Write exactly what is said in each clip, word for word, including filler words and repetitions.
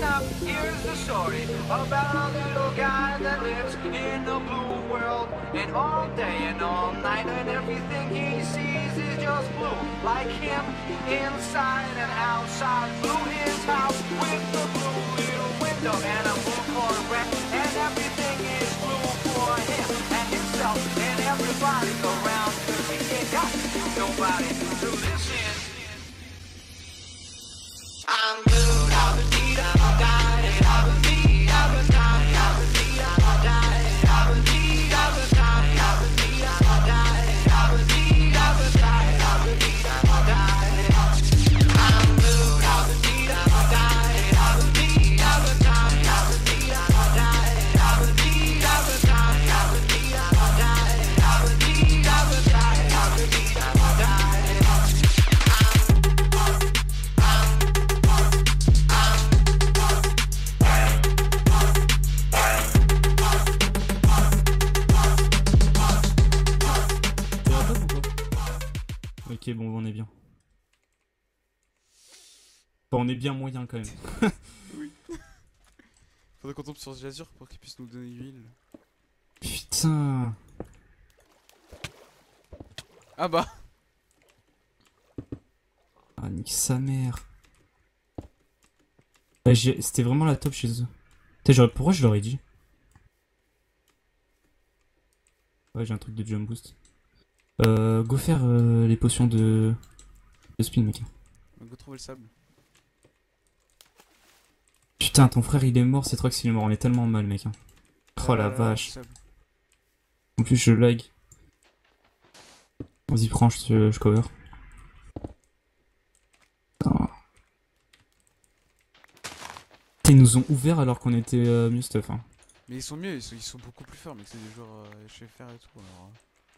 up, here's the story about a little guy that lives in a blue world. And all day and all night and everything he sees is just blue. Like him, inside and outside. Blue his house with the blue little window and a blue Corvette. And everything is blue for him and himself and everybody around. Cause he ain't got nobody to listen. I'm blue, I would need, I would die, I would need, I would die, I would need, I would die, I would need, I would die, I would need, I would die, I would need, I would die, I would need, I would die. I'm blue, I would need, I would die, I would need, I would die, I would need, I would die, I would need, I would die, I would need, I would die, I would need, I would die, I would need, I would die. Ok, bon, on est bien. Bon, on est bien moyen quand même. Oui. Faudrait qu'on tombe sur Jazur pour qu'il puisse nous donner l'huile. Putain. Ah bah. Ah, nique sa mère. Bah, c'était vraiment la top chez eux. Putain, pourquoi je leur ai dit? Ouais, j'ai un truc de jump boost. Euh, go faire euh, les potions de... de spin, mec. Go trouver le sable. Putain, ton frère il est mort, c'est trop que s'il est mort, on est tellement mal, mec. Hein. Oh la euh, vache. En plus, je lag. Vas-y, prends, je, je cover. Putain. Ils nous ont ouvert alors qu'on était euh, mieux stuff. Hein. Mais ils sont mieux, ils sont, ils sont beaucoup plus forts, mais c'est des joueurs euh, H F R et tout. Alors,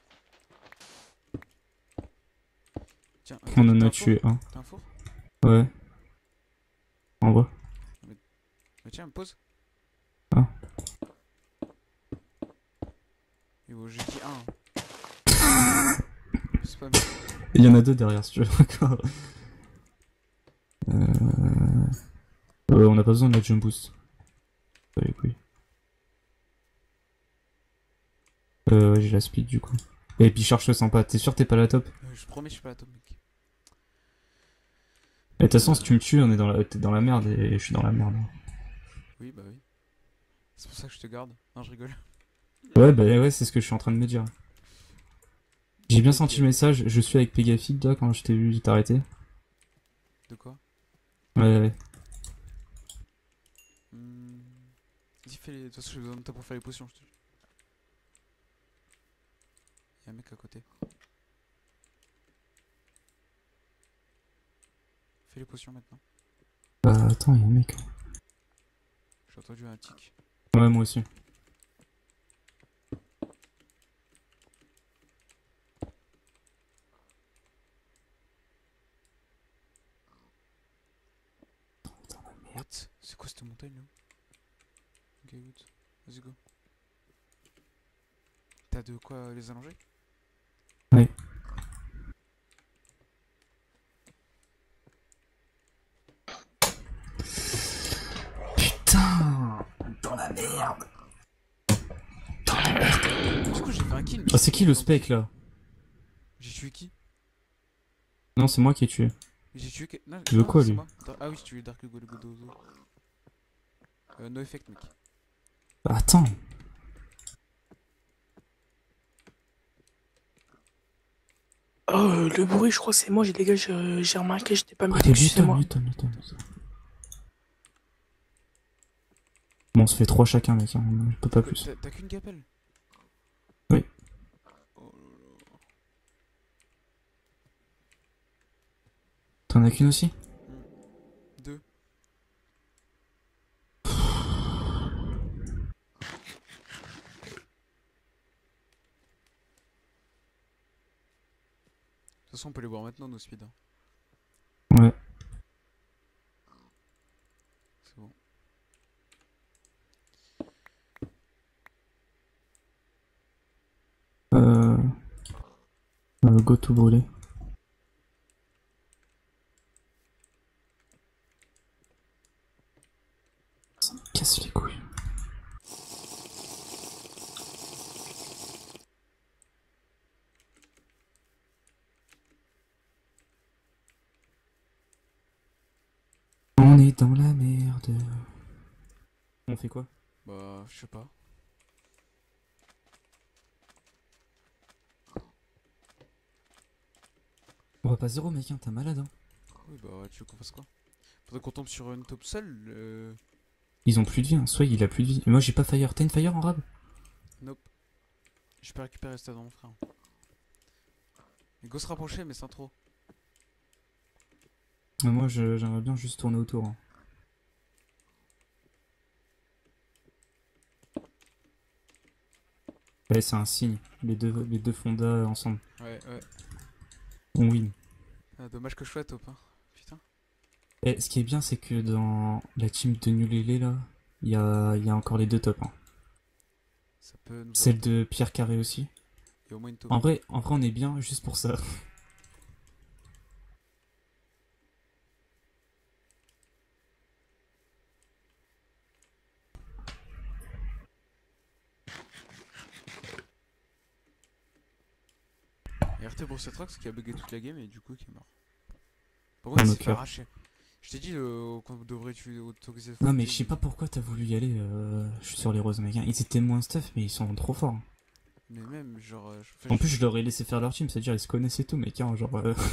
euh... Tiens, on en a tué un. T'as un four? Ouais. En bas. Mais, mais tiens, pause. Ah. Et bon, j'ai dit un. C'est pas bien. Il y en a deux derrière si tu veux encore. Euh... Euh, on n'a pas besoin de la jump boost. Allez, oui. Euh, ouais, j'ai la speed du coup. Et puis charge-le sympa, t'es sûr que t'es pas la top? euh, Je promets, je suis pas la top, mec. Et de toute façon, si tu me tues, on est dans la, t'es dans la merde et je suis dans la merde. Oui, bah oui. C'est pour ça que je te garde. Non, je rigole. Ouais, bah ouais, c'est ce que je suis en train de me dire. J'ai bien Ok. senti le message, je suis avec Pegafit là quand je t'ai vu t'arrêter. De quoi? Ouais, ouais. Hmm... Vas-y, fais les... De toute façon, j'ai besoin de toi pour faire les potions, je te dis. Y'a un mec à côté. Fais les potions maintenant. Bah attends, y'a un mec. J'ai entendu un tic. Ouais, moi aussi. What? C'est quoi cette montagne là? Ok, good. Vas-y, go. T'as de quoi les allonger? Ouais. Putain, dans la merde. Dans la merde. Du coup, j'ai fait un kill. Ah, c'est qui le spec là? J'ai tué qui? Non, c'est moi qui ai tué. J'ai tué que... Non, Tu veux non, quoi, c'est lui? moi. Ah oui, j'ai tué Dark Hugo, le Godozo. Euh, no effect, mec. Bah, attends. Oh, le bruit, je crois que c'est moi, j'ai les gars, j'ai j'ai remarqué, j'étais pas Ah, muté, t'es excusez moi. muton, muton, muton. Bon, on se fait trois chacun, mec, hein. Je peux pas plus. T'as qu'une gapelle? Oui. Oh là là. T'en as qu'une aussi? Hmm. Deux. De toute façon, on peut les voir maintenant, nos speeds. Hein. Ouais. C'est bon. Euh... euh go to brûler. casse les couilles. On est dans la merde. On fait quoi? Bah, je sais pas. On va pas zéro mec, hein, t'es malade hein. Oui, bah, tu veux qu'on fasse quoi? Faudrait qu'on tombe sur une top seule. Euh... Ils ont plus de vie, hein. Soit il a plus de vie. Mais moi j'ai pas fire. T'as une fire en rab? Nope. Je peux récupérer ça dans mon frère. Il go se rapprocher, mais sans trop. Mais moi je- j'aimerais bien juste tourner autour. Hein. Ouais, c'est un signe. Les deux, les deux fondas ensemble. Ouais, ouais. On win. Ah, dommage que je sois top, hein. Putain. Et ce qui est bien, c'est que dans la team de Nulele là, il y a, y a encore les deux tops. Hein. Ça peut nous Celle apporter- de Pierre Carré aussi. Il y a au moins une top. En vrai, en vrai, on est bien juste pour ça. Et R T pour cette rox qui a bugué toute la game et du coup qui est mort. Par Un contre, il s'est fait knocker. arracher. Je t'ai dit euh, qu'on devrait tuer autoriser. Non mais je sais pas pourquoi t'as voulu y aller. Euh, je suis sur les roses mec. Hein. Ils étaient moins stuff, mais ils sont trop forts. Hein. Mais même, genre. euh, je- enfin, En je- plus, je leur ai laissé faire leur team, c'est-à-dire ils se connaissaient tout, mec. Hein, genre. Euh...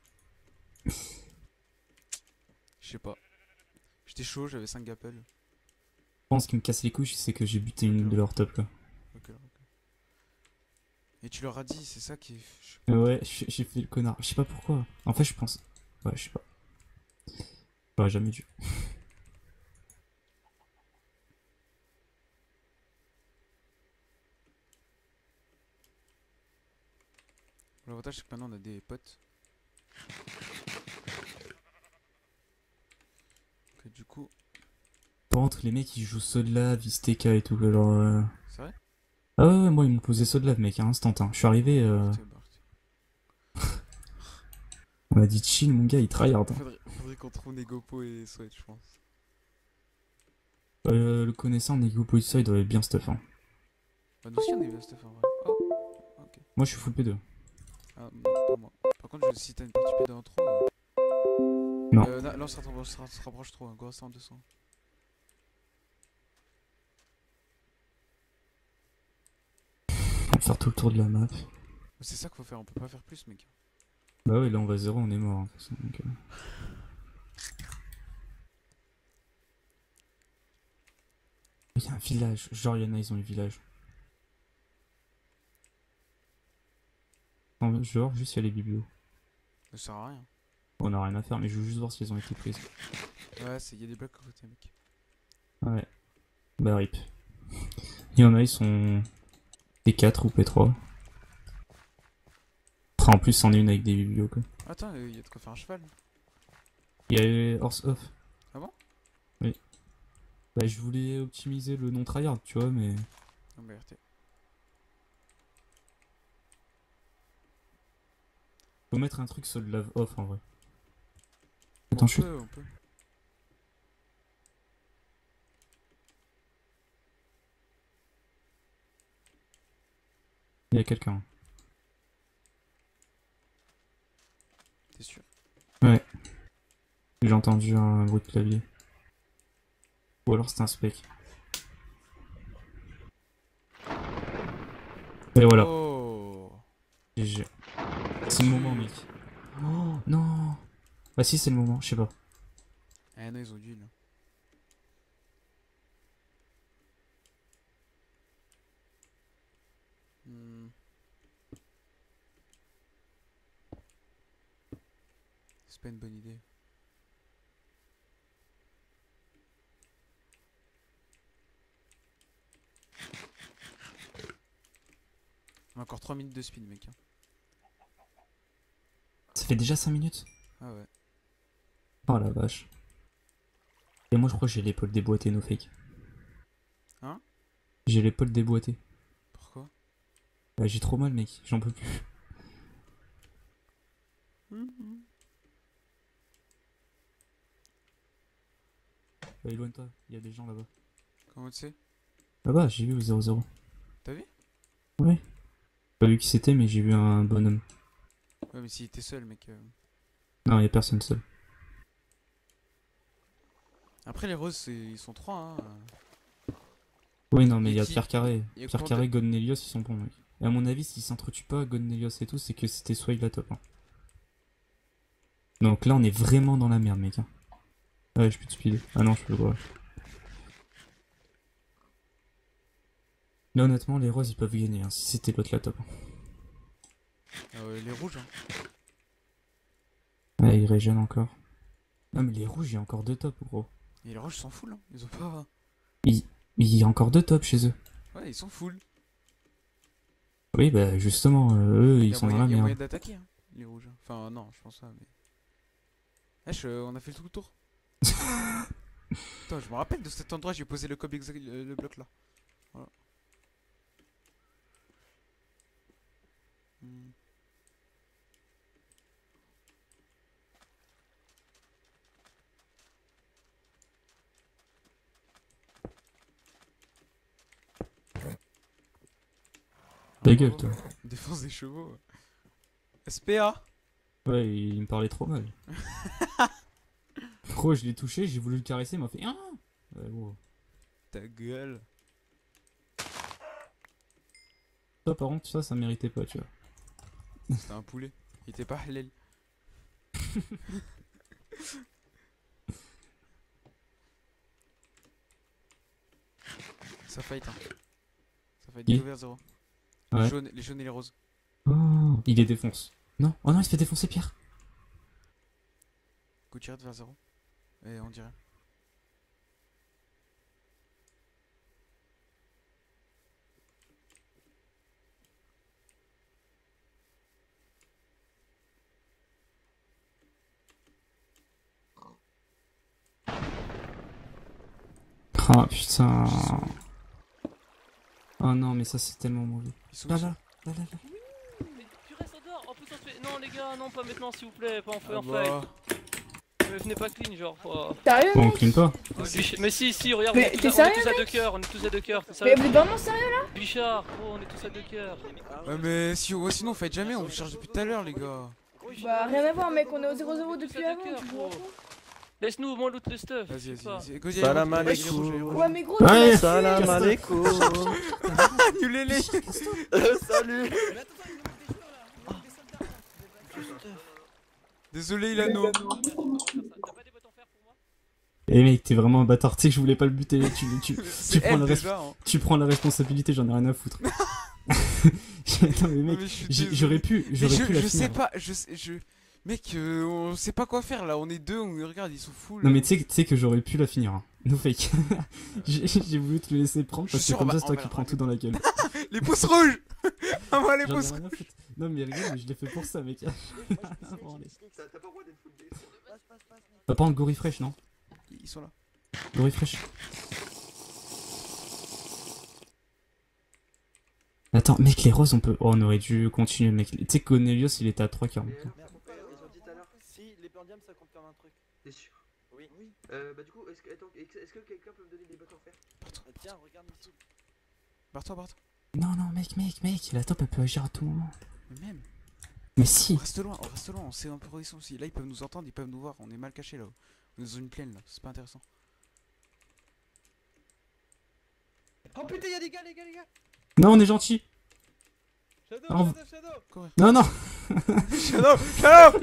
Je sais pas. J'étais chaud, j'avais cinq appels. Je pense ce qui me casse les couilles, c'est que j'ai buté une de leurs top quoi. Ok, ok. Et tu leur as dit, c'est ça qui est. je- Euh, Ouais, j'ai j'ai fait le connard. Je sais pas pourquoi. En fait, je pense. Ouais, je sais pas. J'aurais jamais dû. L'avantage c'est que maintenant on a des potes. Que du coup. Par contre, les mecs ils jouent Sodla, Visteka et tout. Genre. Euh... C'est vrai? Ah ouais, ouais, moi ils m'ont posé Sodla, mec, à instant. Hein. Je suis arrivé. Euh... Tiens, bah, tiens. On m'a dit chill, mon gars, il tryhard. Hein. Faudrait, faudrait qu'on trouve Negopo et Sweat, je pense. Euh, le connaissant, Negopo ça, il doit être bien stuff. Hein. Bah, nous aussi on est bien stuff en vrai. Oh, ok. Moi je suis full P deux. Ah, non, pas moi. Par contre, je- si t'as une partie P deux en trop. Euh... Non. Euh, là, là, on se rapproche, on se rapproche trop, hein. Go à cent, deux cents. On va faire tout le tour de la map. C'est ça qu'il faut faire, on peut pas faire plus, mec. Bah ouais, là on va zéro, on est mort. Hein, de toute façon, donc, euh... Il y a un village. Genre, il y en a, ils ont le village. En- Genre, juste il y a les biblios. Ça sert à rien. On a rien à faire, mais je veux juste voir si elles ont été prises. Ouais, il y a des blocs à côté, mec. Ouais. Bah rip. Il y en a, ils sont P quatre ou P trois. Après, en plus, c'en est une avec des biblios quoi. Attends, il y a de quoi faire un cheval. Il y a Horse Off. Ah bon? Oui. Bah, je voulais optimiser le non tryhard, tu vois, mais. Non, bah, R T. Faut mettre un truc sur le lave off en vrai. On Attends, je suis. peut, on peut. Il y a quelqu'un. T'es sûr? Ouais. J'ai entendu un bruit de clavier. Ou alors c'est un spec. Et voilà. Oh. G G. C'est le moment, mec. Oh non. Ah si, c'est le moment, je sais pas. Ah non, ils ont du heal. Hmm. C'est pas une bonne idée. On a encore trois minutes de speed, mec. Hein. Ça fait déjà cinq minutes. Ah ouais. Oh la vache. Et moi je crois que j'ai l'épaule déboîtée, no fake. Hein? J'ai l'épaule déboîtée. Pourquoi? Bah, j'ai trop mal, mec, j'en peux plus. Bah, éloigne-toi, il y a des gens là-bas. Comment tu sais? Là-bas, j'ai vu au zéro zéro. T'as vu? Ouais. Pas vu qui c'était, mais j'ai vu un bonhomme. Ouais, mais s'il était seul, mec. euh. Non, y'a personne seul. Après, les roses, c'est- ils sont trois, hein. Oui, non, mais Et il y a qui- Pierre Carré. y a Pierre quoi Carré, de- God Nelios, ils sont bons, mec. Et à mon avis, s'ils s'entretuent pas, God Nelios et tout, c'est que c'était soit il la top. Hein. Donc là, on est vraiment dans la merde, mec. Hein. Ouais, je peux te speeder. Ah non, je peux le voir. Là, honnêtement, les roses, ils peuvent gagner, hein, si c'était l'autre la top. Euh, les rouges, hein. Ouais, il régène encore. Non, mais les rouges, il y a encore deux tops, gros. Et les rouges s'en full, hein. Ils ont pas. Il... il y a encore deux tops chez eux. Ouais, ils sont full. Oui, bah justement, euh, eux, Il y ils a sont dans moyen, la y a moyen merde. d'attaquer, hein, les rouges. Enfin, non, je pense pas, mais. Wesh, euh, on a fait tout le tour. Attends, je me rappelle de cet endroit, j'ai posé le cob exact, le, le bloc là. Voilà. Hmm. Ta gueule, toi. Défense des chevaux. ouais. S P A. Ouais, il me parlait trop mal. Gros, je l'ai touché, j'ai voulu le caresser, il m'a fait. Ah ouais, gros. Ta gueule. Ça, par contre, ça, ça méritait pas, tu vois. C'était un poulet. Il était pas halal. Ça fight, hein. Ça fight Qui deux vers zéro. Ouais. Les jaunes, les jaunes et les roses. Oh, il les défonce. Non, oh non, il se fait défoncer, Pierre. Coup tiré vers zéro. Et on dirait. Ah putain. Oh non, mais ça, c'est tellement mauvais. Ils sont Là, où, là, là, là, là. Mais tu restes en dehors, en plus on se fait... Non les gars, non pas maintenant s'il vous plaît, pas en feu Ah en bah. fight. Mais venez pas clean genre. Oh. Sérieux, Bon, on mec? clean pas. Bichard- Mais si, si, regarde, Mais on est tous t'es à, on est sérieux, tous à deux cœurs, on est tous à deux cœurs, t'es Mais sérieux? vous êtes vraiment sérieux? Bichard, oh on est tous à deux cœurs. Ouais, mais si, ouais, sinon, fight jamais, on charge depuis tout à l'heure, les gars. Bah rien à voir, mec, on est au zéro zéro On est tous depuis à deux avant, cœurs, tu gros. vois. Laisse-nous au moins loot le stuff. Vas-y, je sais vas-y, pas. vas-y. Go, y a Salam les rouges, y a les rouges, y a les alaikum. rouges. Ouais, mais gros, Ouais. tu Salam m'as tué. alaikum. Annulez-les. Salut. Désolé, Ilano. T'as pas des boîtes en fer pour moi? Eh mec, t'es vraiment un bâtard, tu sais que je voulais pas le buter. Tu, tu, tu, C'est prends elle la res- déjà, hein. tu prends la responsabilité, j'en ai rien à foutre. Non mais mec, mais je suis j'ai- désolé. j'aurais pu, Mais j'aurais je, pu la je finir. sais pas, je sais, je... Mec, euh, on sait pas quoi faire là, on est deux, on regarde, ils sont full. Non mais tu sais, tu sais que j'aurais pu la finir. Hein. No fake. J'ai j'ai voulu te le laisser prendre Je parce suis que sûr, comme on ça va- c'est toi on qui va prends la tout dans la gueule. Les pouces rouges. Ah moi les J'en ai pouces rien à foutre. Non mais regarde, mais je l'ai fait pour ça mec. Pas prendre Go Refresh non? Ils sont là. Go Refresh. Attends, mec, les roses on peut. Oh, on aurait dû continuer mec. Tu sais que Cornelius il était à trois quarts. Ils ont dit tout à l'heure. Si, les pendiums ça compte comme un truc. T'es sûr? Oui. Oui. Euh, bah du coup, est-ce que, attends, est-ce que quelqu'un peut me donner des bottes en fer? Euh, Tiens, regarde ici. Barre-toi, barre-toi. Non, non, mec, mec, mec, la top elle peut agir à tout moment. Mais même, Mais on si. reste loin, on reste loin, on sait un peu où ils sont aussi. Là ils peuvent nous entendre, ils peuvent nous voir, on est mal cachés là. On est dans une plaine là, c'est pas intéressant. Oh putain, y'a des gars, les gars, les gars. Non, on est gentil. Shadow, Ah, on- Shadow, Shadow. Courir. Non, non. Shadow, Shadow.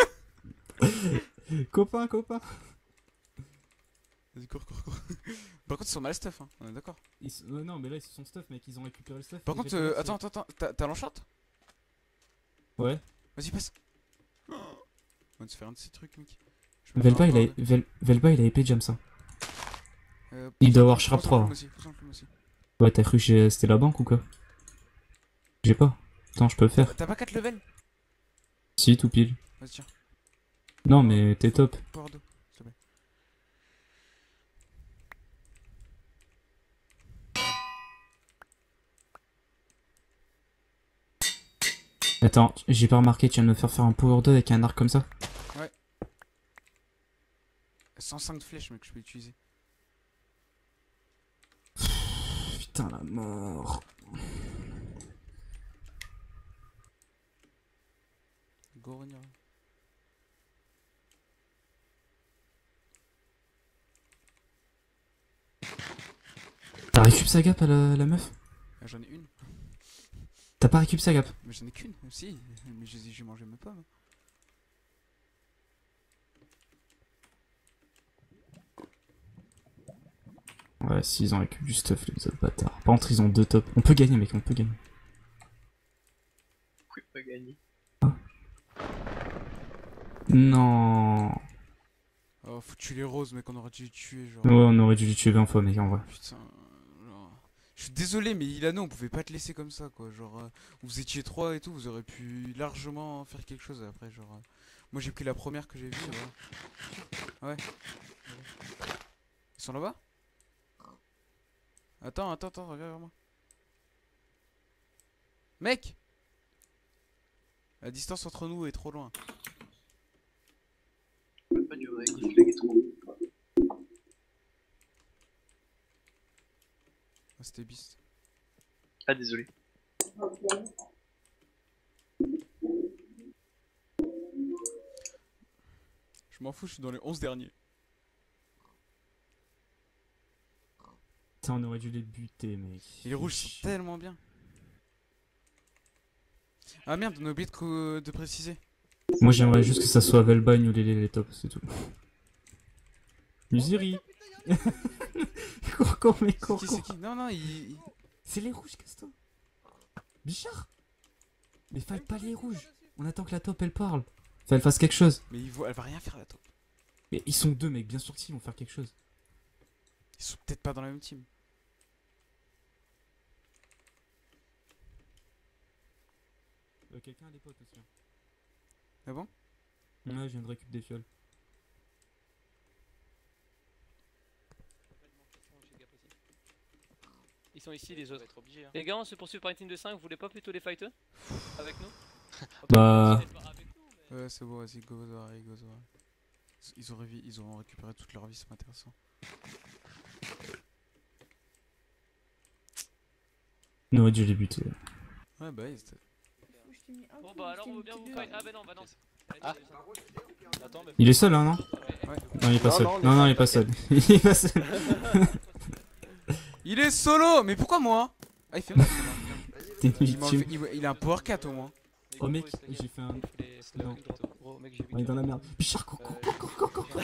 Copain, copain. Vas-y, cours, cours, cours. Par contre ils sont mal stuff, hein, on est d'accord. Ils s- euh, non, mais là ils se sont stuff, mec, ils ont récupéré le stuff. Par et contre, j'ai euh, fait attends, attends, attends, t'as t'as l'enchant? Ouais. Vas-y, passe. Oh. On va se faire un de ces trucs, mec. Je me fais Velba un il, a... board. Vel... Velba il a épée jam ça. Euh, Il doit avoir prends Sharp son trois. plume aussi, prends son plume aussi. Ouais, t'as cru que j'ai- c'était la banque ou quoi? J'ai pas. Attends, je peux le faire. T'as pas quatre levels? Si, tout pile. Vas-y, tiens. Non, mais t'es top. Power deux, s'il te plaît. Attends, j'ai pas remarqué, tu viens de me faire faire un power deux avec un arc comme ça? cent cinq flèches, mec, je peux utiliser. putain, la mort. Go revenir. T'as récup sa gap à la, la meuf? Ah, j'en ai une. T'as pas récup sa gap? Mais j'en ai qu'une aussi. Mais je j'ai mangé même pas. Hein. Ouais, si ils ont récup du stuff, les autres bâtards. Par contre, ils ont deux tops. On peut gagner, mec, on peut gagner. Vous pouvez pas gagner. Non. Oh, faut tuer les roses, mec, on aurait dû les tuer. Genre. Ouais, on aurait dû les tuer vingt fois, mec, en vrai. Putain. Genre... Je suis désolé, mais Ilano, on pouvait pas te laisser comme ça, quoi. Genre, euh, vous étiez trois et tout, vous aurez pu largement faire quelque chose après. Genre, euh, moi j'ai pris la première que j'ai vue. Voilà. Ouais. Ils sont là-bas? Attends, attends, attends, reviens vers moi. Mec! La distance entre nous est trop loin. Je peux pas durer, il flag est trop. Ah, c'était Beast. Ah, désolé. Je m'en fous, je suis dans les onze derniers. Putain, on aurait dû les buter, mec. Et les rouges sont tellement bien. Ah merde, on a oublié de, co- de préciser. Moi, j'aimerais juste que ça soit Velbagne ou les les tops, c'est tout. Musiri. Cours, cours, mec, C'est cours, qui, cours. c'est qui? Non, non, il... il- C'est les rouges, casse-toi. Bichard. Mais fallait pas les rouges. On attend que la top, elle parle. Fallait elle fasse quelque chose. Mais il voit... elle va rien faire la top. Mais ils sont deux, mec, bien sûr qu'ils vont faire quelque chose. Ils sont peut-être pas dans la même team. Euh, Quelqu'un a des potes aussi. Ah bon? Ouais, je viens de récupérer des fioles. Ils sont ici les autres. Les gars, on se poursuit par une team de cinq, vous voulez pas plutôt les fight eux avec nous? Bah. Avec nous, mais- Ouais, c'est bon, vas-y, go Zohar, go Zohar. Ils ont, révi- ils ont récupéré toute leur vie, c'est pas intéressant. On aurait dû les buter. Ouais, bah, oui, c'était... Bon bah alors on veut bien vous fight. Ah bah non, bah non. Ah. Attends, mais Il est seul, hein, non? Ouais. Non, il est pas Non, seul. non, on est Non, non, pas il est pas seul. Il est pas seul. Il est solo! Mais pourquoi moi? Ah, il fait mal. T'es une Il, m'a enlevé- victime. il, il a un power quatre au moins. Oh, mec, j'ai fait un. Non. Gros mec, j'ai vu. On est dans la merde. Bichard, cours, cours, cours, cours, cours, cours, cours.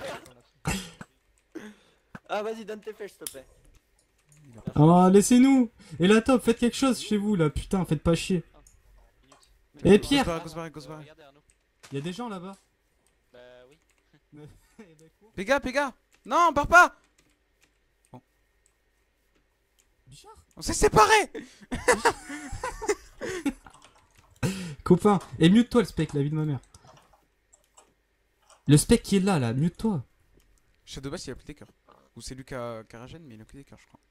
Ah, vas-y, donne tes flèches, s'il te plaît. Oh, laissez-nous. Et la top, faites quelque chose chez vous, là. Putain, faites pas chier. Eh, Pierre. Go se barrer, go se barrer. Regardez Arnaud. Y'a des gens là-bas. Bah oui. Péga, Péga! Non, pars pas! Bichard. On s'est séparés! Copain, et mute-toi le spec, la vie de ma mère. Le spec qui est là, là, mute-toi. Shadowbass, il a pris des cœurs. Ou c'est lui qui a, qui a ragène, mais il a pris des cœurs, je crois.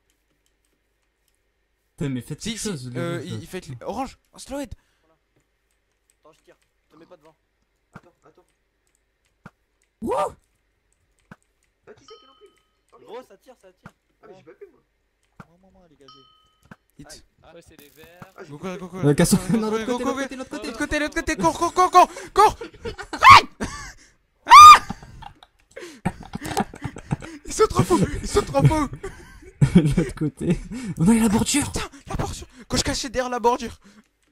Putain, mais faites Si, quelque si, chose. les euh, meufs, il, là. il fait avec les... Orange! Oh, slow head! Attends, je tire. Te mets pas devant. Attends, attends. Wouh. Ah, qui c'est qui l'a pris? Oh, mais- Gros, ça tire, ça tire. Ah, mais j'ai pas pu, moi. Moi, moi, moi, dégagez. Hit. Ouais, c'est les verts. Ah, j'ai Go, pas go, pu. go, go. Euh, casse-toi. Go, Non, go, l'autre go, côté, go, l'autre go. côté, l'autre côté. L'autre côté, l'autre côté, cours, cours, cours, cours, cours! Ils sont trop fous! Ils sont trop fous! L'autre côté. On a la bordure. La bordure! Quand je cachais derrière la bordure!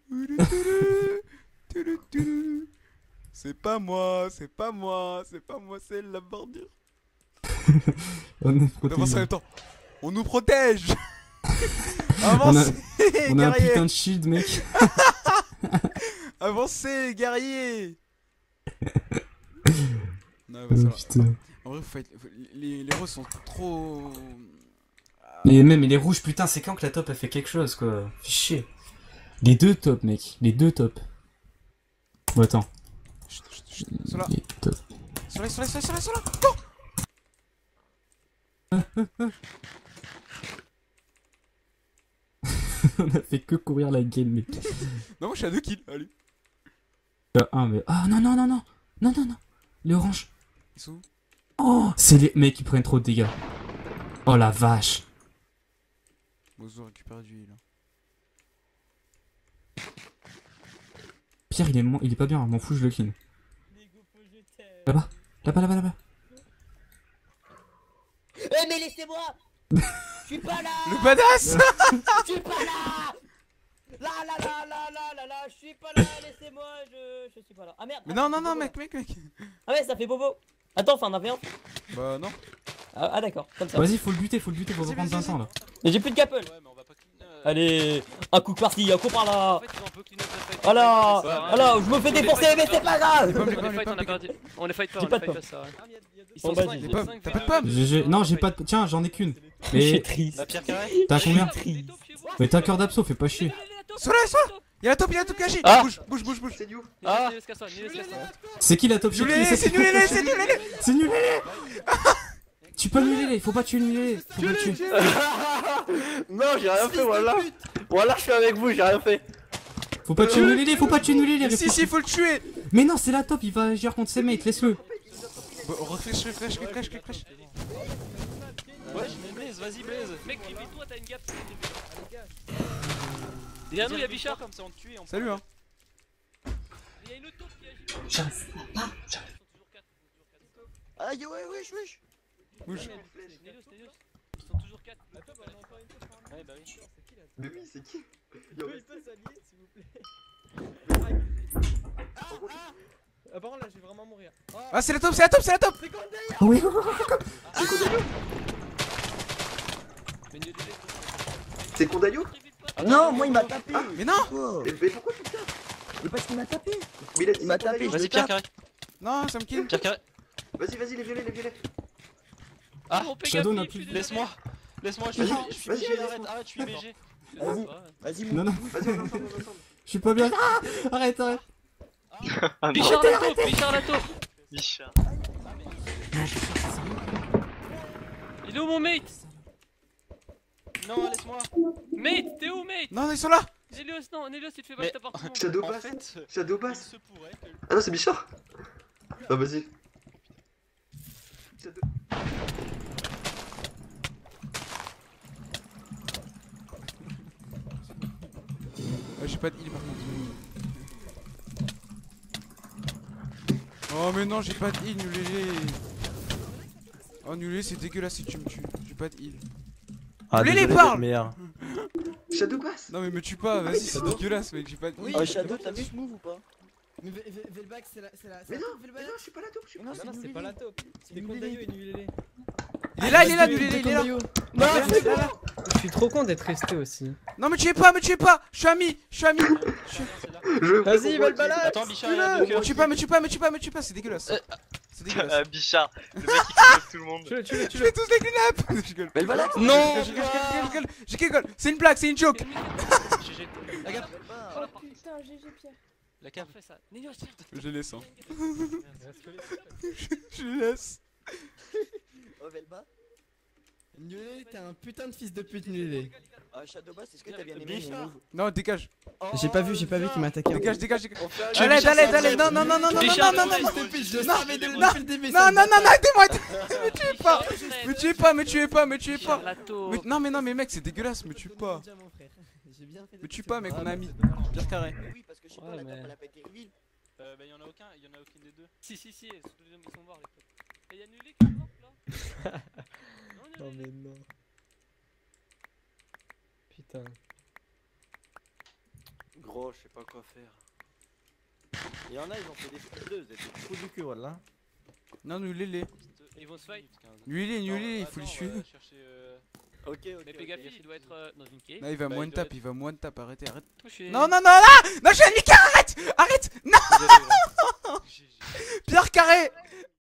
C'est pas moi, c'est pas moi, c'est pas moi, c'est la bordure. On est On avance en protégé. même temps. On nous protège! On a, Avancez, on a un guerriers! putain de shield, mec. Avancez, guerriers! Non, bah, Oh, ça va. putain. En vrai, faut être- faut- les, les roses sont trop. Et même les rouges, putain, c'est quand que la top a fait quelque chose, quoi. Fais chier. Les deux tops, mec. Les deux tops. Bon, attends. Chut, chut, chut. Sola, Les tops. sola, sola, sola, sola, sola, cours! On a fait que courir la game, mec. Non, moi je suis à deux kills, allez. Euh, un, mais. Ah, non, non, non, non. Non, non, non. Les oranges. Ils sont où? Oh, c'est les mecs qui prennent trop de dégâts. Oh la vache. Bozo récupère du heal. Pierre, il est, mo- il est pas bien, m'en fous, je le clean. Là-bas, là-bas, là-bas, là-bas. Eh mais laissez-moi. Je suis pas là. Le badass. Je suis pas là. Là là là là là là là, je suis pas là, laissez-moi, je je suis pas là. Ah merde. Mais ah, non, ça non, fait non, bobo. mec, mec, mec. Ah ouais, ça fait bobo. Attends, enfin, on avait un. Bah non. Ah, ah, d'accord, comme ça. Vas-y, faut le buter, faut le buter, faut Vas-y, reprendre vas-y, vingt ans là. Mais j'ai plus de gapple. Ouais, mais on va pas clean. euh, Allez, un coup par-ci, un coup par là. En fait, ils ont un peu clean up la fight. Voilà, Ça sert à rien. voilà, je me fais défoncer, mais c'est pas grave. Les pommes, les On pommes, les les fight, pommes, on a les pommes. perdu. On les fight pas, J'ai on pas les de fight pas, ça sert à rien. Ils Bon, sont vas-y. cinq, Les ils pommes, sont cinq, t'as pas de fais-le. pommes? J'ai- j'ai- Non, j'ai pas de. Tiens, j'en ai qu'une. Je suis Mais triste. La pierre carrée. t'as combien? Triste. Mais t'as un cœur d'abso, fais pas chier. Sur là, sur là. Y'a la top, y'a la top cachée. Ah. Bouge, bouge, bouge, bouge. C'est New. Ah, Niles, casse-toi, Niles, casse-toi. C'est qui la top Nul shot? Lélé, c'est nul Lélé, c'est nul Lélé. C'est nul Lélé. Tu peux nul Lélé, faut pas tuer nul Lélé. Faut pas le tuer. Non, j'ai rien fait, voilà. Voilà, je suis avec vous, j'ai rien fait. Faut pas tuer nul Lélé, faut pas tuer nul Lélé. Si, si, faut le tuer. Mais non, c'est la top, il va agir contre ses mates, laisse-le. Bon, refresh, refresh, refresh, refresh. Ouais, je mets Blaze, vas-y Blaze. Mec, limite-toi, t'as une gap. Derrière nous, y'a Bichard. Comme ça on te tue et on Salut, hein. Il y a une autre taupe qui agit. J'arrive pas. Ils sont toujours quatre, ils sont toujours quatre. Aïe, ouais, wesh, wesh. Bouge. Nélios, Nélios. Ils sont toujours quatre. Ouais, bah oui. Mais oui, c'est qui? Yo, il peut s'allier, s'il vous plaît. Ah, par contre, là, je vais vraiment mourir. Ah, c'est la top, c'est la top, c'est la top. Ah oui. Mais Nélios, C'est Kondayo? Non, moi, il m'a tapé. Mais non. Oh. Mais mais pourquoi tu me tapes? Mais parce qu'il m'a tapé. Mais il a dit Il m'a c'est Kondayo. tapé, je Vas-y, le pierre tape. carrée. Non, ça me kill. Pierre carrée. Vas-y, vas-y, les violets, les violets. Ah, mon Pega Shadow Flip, n'a je plus suis de- désolé. Laisse-moi. Laisse-moi, je suis Vas-y, je suis vas-y, B G, vas-y, arrête, laisse-moi. arrête, je suis B G. Vas-y, vas-y, Non, non, Vas-y, on est ensemble, on est ensemble. je suis pas bien. Ah, arrête, arrête. Bichard la taupe, Bichard la taupe. Bichard. Il est où mon mate? Non, laisse-moi. Mate, t'es où mate? Non, ils sont là. Nélios, non, Nélios, il te fait Mais- back appartement. Shadow En Bass. fait, Shadow il Bass. se pourrait que. Ah non, c'est Bichard. Ah, vas-y. Shadow. Ouais, j'ai pas de heal par contre. Oh, mais non, j'ai pas de heal, Nulélé. Oh, Nulélé, c'est dégueulasse si tu me tues. J'ai pas de heal. Ah, Nulélé, désolé parle. d'être meilleur. Shadow Bass. Non, mais me tue pas, vas-y, c'est dégueulasse, mec. J'ai pas de heal. Oh, Shadow, t'as vu ce move ou pas? Mais Velback, c'est la. c'est la- Mais c'est non, la- mais Velback. non, je suis pas la taupe, je suis Non, pas non, c'est pas la taupe. C'est Nulélé. Kondayo et Nulélé. Il est là, il est là, Nulélé, il est là. Non, je suis là. Je suis trop con d'être resté aussi. Non, me tuez pas, me tuez pas. Je suis ami, je suis ami. Je suis- Je Vas-y, va le balade. Attends, Bichard, il a deux Me cœurs. tue pas, me tue pas, me tue pas, me tue pas, c'est dégueulasse. C'est dégueulasse. Ah, Bichard, le mec qui clean tout le monde. Tu le, tu le, tu Je le. fais tous les clean-up. Je rigole. Mais le balade. Non. Je rigole, je rigole, je rigole, je rigole. C'est une blague, c'est une joke. G G. La gaffe. Oh putain, G G Pierre. La cave. Parfait ça. Nélios, tiens. Je les laisse, hein. Je les laisse. Oh, Velba. Nulélé, t'es un putain de fils de pute, Nulélé. Ah, Shadow Bass, est-ce que t'as bien aimé mon Bichard. move? Non, dégage. J'ai pas vu, j'ai pas vu qu'il m'a attaqué. Dégage, dégage, dégage. On fait un- Allez, allez, allez, non, non, non, non, non, Bichard, non, non, non, le non, mec. Je Non, savais non, depuis le début. non, non, non, arrêtez-moi. Me tuez pas. Bichard, Me tuez pas, me tuez pas, me tuez Bichard pas. la taupe. Me- Non, mais non, mais mec, c'est dégueulasse, me tue pas. J'ai bien fait. Me tue pas, mec, on a mis Pierre carré. Mais oui, parce que je sais pas, Ouais, la mais- taupe, elle a pas été reveal. Euh, bah, y'en a aucun, y'en a aucun des deux. Si, si, si, ils sont tous ils sont morts les potes. Et y'a Nulé qui est mort là. Non, Non, Nulé. mais non. Putain. Gros, je sais pas quoi faire. Il y en a, ils ont fait des fois deux, vous êtes des trous du cul, voilà. Non, Nulélé. Ils vont se fight. Nulélé, Non, Nulélé, il attends, faut les on tuer. va chercher, euh, Ok, ok. Mais ok. Pégafil il doit être euh, dans une cave. Non, il va Bah, moins il de doit tape, être- il va moins de tape, arrêtez, arrête. Touché. Non, non, non, là. Non, je suis ennemi, arrête. Arrête. Non, désolé, gros. G G. Pierre carré.